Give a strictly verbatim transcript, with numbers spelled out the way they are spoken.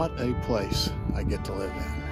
What a place I get to live in.